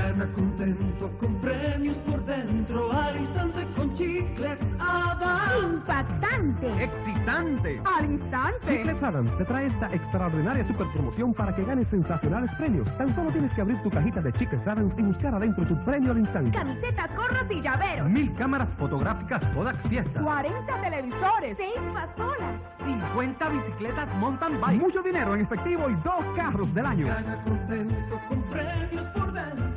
Gana contento con premios por dentro, al instante con Chiclets Adams. ¡Impactante! ¡Excitante! ¡Al instante! Chiclets Adams te trae esta extraordinaria super promoción para que ganes sensacionales premios. Tan solo tienes que abrir tu cajita de Chiclets Adams y buscar adentro tu premio al instante. Camisetas, gorros y llaveros. 1000 cámaras fotográficas Kodak Fiesta. 40 televisores. 6 pasolas. 50 bicicletas mountain bike. Mucho dinero en efectivo y 2 carros del año. Gana contento con premios por dentro.